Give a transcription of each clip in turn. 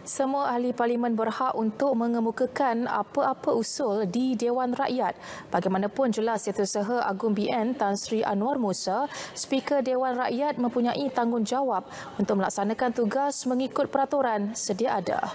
Semua ahli parlimen berhak untuk mengemukakan apa-apa usul di Dewan Rakyat. Bagaimanapun jelas Setiausaha Agung BN Tan Sri Anwar Musa, Speaker Dewan Rakyat mempunyai tanggungjawab untuk melaksanakan tugas mengikut peraturan sedia ada.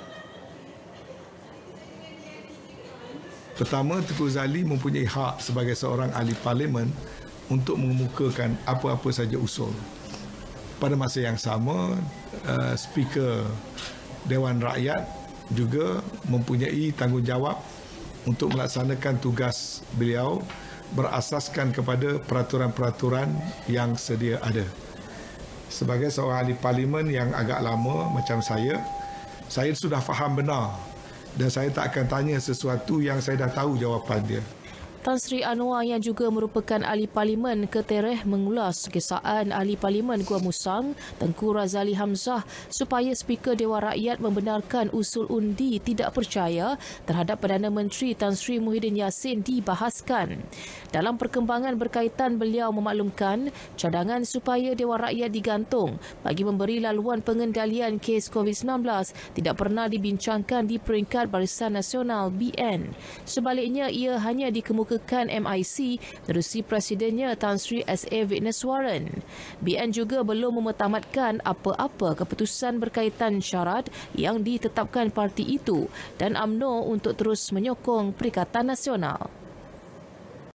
Pertama, Tengku Zali mempunyai hak sebagai seorang ahli parlimen untuk mengemukakan apa-apa saja usul. Pada masa yang sama, Speaker Dewan Rakyat juga mempunyai tanggungjawab untuk melaksanakan tugas beliau berasaskan kepada peraturan-peraturan yang sedia ada. Sebagai seorang ahli parlimen yang agak lama macam saya sudah faham benar dan saya tak akan tanya sesuatu yang saya dah tahu jawapan dia. Tan Sri Anwar yang juga merupakan ahli parlimen ketereh mengulas kesaan ahli parlimen Gua Musang, Tengku Razali Hamzah supaya Speaker Dewan Rakyat membenarkan usul undi tidak percaya terhadap Perdana Menteri Tan Sri Muhyiddin Yassin dibahaskan. Dalam perkembangan berkaitan, beliau memaklumkan cadangan supaya Dewan Rakyat digantung bagi memberi laluan pengendalian kes COVID-19 tidak pernah dibincangkan di peringkat Barisan Nasional BN. Sebaliknya, ia hanya dikemukakan MIC terusi Presidennya Tan Sri S.A. Vigneswaran. BN juga belum memetamatkan apa-apa keputusan berkaitan syarat yang ditetapkan parti itu dan UMNO untuk terus menyokong Perikatan Nasional.